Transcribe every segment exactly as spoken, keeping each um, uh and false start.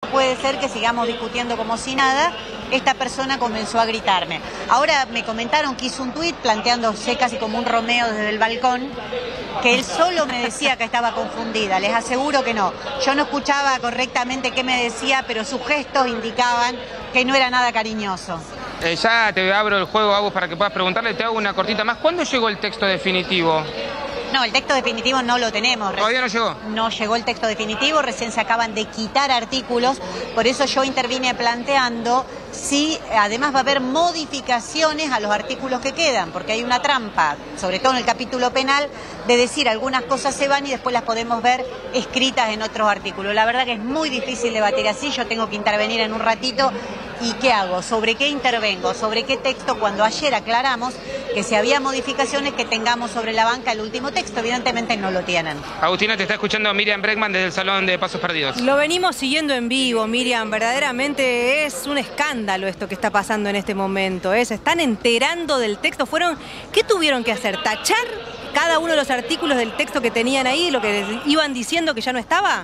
puede ser que sigamos discutiendo como si nada. Esta persona comenzó a gritarme. Ahora me comentaron que hizo un tuit planteándose casi como un Romeo desde el balcón, que él solo me decía que estaba confundida. Les aseguro que no. Yo no escuchaba correctamente qué me decía, pero sus gestos indicaban que no era nada cariñoso. Eh, ya te abro el juego, Agus, para que puedas preguntarle. Te hago una cortita más. ¿Cuándo llegó el texto definitivo? No, el texto definitivo no lo tenemos. ¿Todavía no llegó? No llegó el texto definitivo, recién se acaban de quitar artículos, por eso yo intervine planteando si además va a haber modificaciones a los artículos que quedan, porque hay una trampa, sobre todo en el capítulo penal, de decir algunas cosas se van y después las podemos ver escritas en otros artículos. La verdad que es muy difícil debatir así, yo tengo que intervenir en un ratito. ¿Y qué hago? ¿Sobre qué intervengo? ¿Sobre qué texto? Cuando ayer aclaramos que si había modificaciones que tengamos sobre la banca el último texto, evidentemente no lo tienen. Agustina, te está escuchando Miriam Bregman desde el Salón de Pasos Perdidos. Lo venimos siguiendo en vivo, Miriam. Verdaderamente es un escándalo esto que está pasando en este momento. ¿eh? Se están enterando del texto. Fueron, ¿qué tuvieron que hacer? ¿Tachar cada uno de los artículos del texto que tenían ahí, lo que iban diciendo que ya no estaba?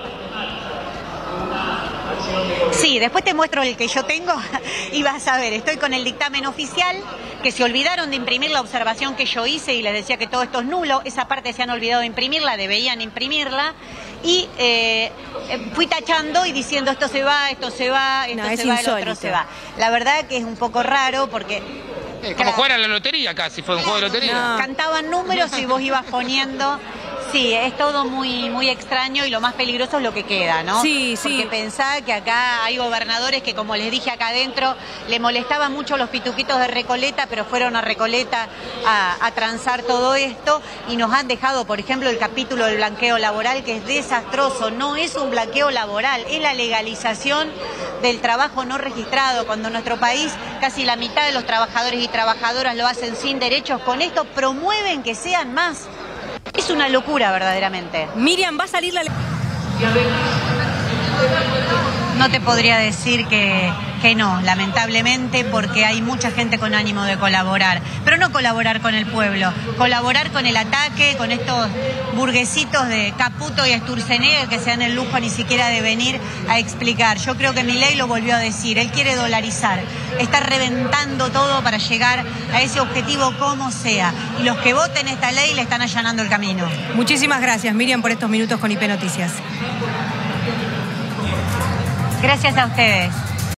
Sí, después te muestro el que yo tengo y vas a ver, estoy con el dictamen oficial, que se olvidaron de imprimir la observación que yo hice y les decía que todo esto es nulo, esa parte se han olvidado de imprimirla, deberían imprimirla, y eh, fui tachando y diciendo esto se va, esto se va, esto no, se es va, insólito. el otro se va. La verdad que es un poco raro porque... Eh, como jugar a la lotería casi, fue un juego de lotería. No. Cantaban números y vos ibas poniendo... Sí, es todo muy muy extraño y lo más peligroso es lo que queda, ¿no? Sí, sí. Porque pensá que acá hay gobernadores que, como les dije acá adentro, le molestaban mucho los pituquitos de Recoleta, pero fueron a Recoleta a, a transar todo esto y nos han dejado, por ejemplo, el capítulo del blanqueo laboral, que es desastroso. No es un blanqueo laboral, es la legalización del trabajo no registrado. Cuando en nuestro país casi la mitad de los trabajadores y trabajadoras lo hacen sin derechos, con esto promueven que sean más. Es una locura verdaderamente. Miriam, va a salir la... No te podría decir que, que no, lamentablemente, porque hay mucha gente con ánimo de colaborar. Pero no colaborar con el pueblo, colaborar con el ataque, con estos burguesitos de Caputo y Sturzenegger que se dan el lujo ni siquiera de venir a explicar. Yo creo que Milei lo volvió a decir, él quiere dolarizar, está reventando todo para llegar a ese objetivo como sea. Y los que voten esta ley le están allanando el camino. Muchísimas gracias, Miriam, por estos minutos con I P Noticias. Gracias a ustedes.